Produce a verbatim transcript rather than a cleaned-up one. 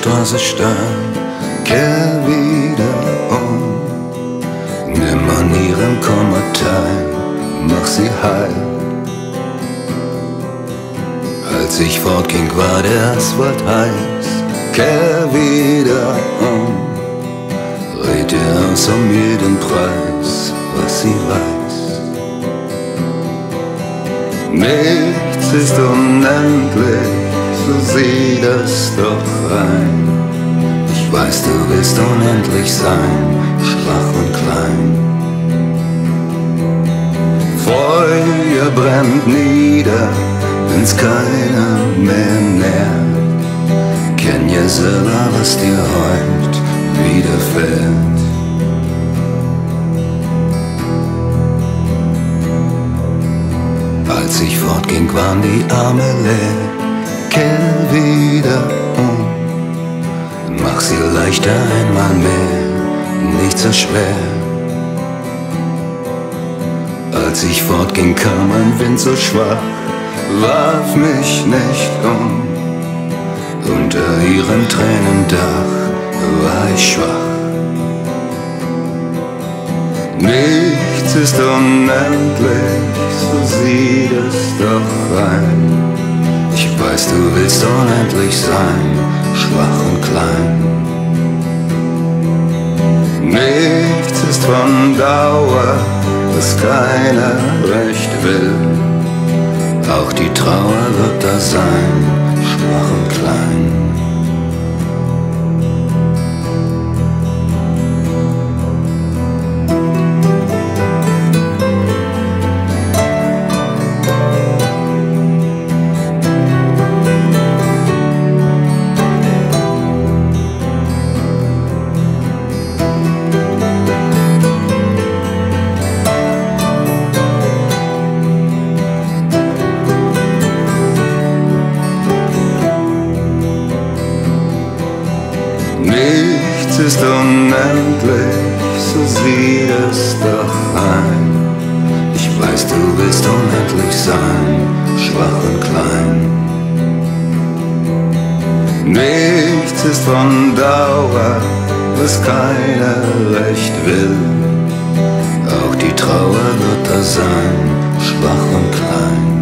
Straße steil, kehr wieder um. Nimm an ihrem Kummer teil, mach sie heil. Als ich fortging, war der Asphalt heiß, kehr wieder um. Red ihr aus um jeden Preis, was sie weiß. Nichts ist unendlich, so sieh das doch ein. Ich weiß, du willst unendlich sein, schwach und klein. Feuer brennt nieder, wenn's keiner mehr nährt. Kenn ja selber, was dir heut widerfährt. Als ich fortging, waren die Arme leer, kehr wieder um. Mach sie leichter einmal mehr, nicht so schwer. Als ich fortging, kam ein Wind so schwach, warf mich nicht um. Unter ihrem Tränendach war ich schwach. Nichts ist unendlich, so sieh es doch ein. Ich weiß, du willst unendlich sein, schwach und klein. Nichts ist von Dauer, was keiner recht will. Auch die Trauer wird da sein, schwach und klein. Nichts ist unendlich, so sieh es doch ein. Ich weiß, du willst unendlich sein, schwach und klein. Nichts ist von Dauer, was keiner recht will. Auch die Trauer wird da sein, schwach und klein.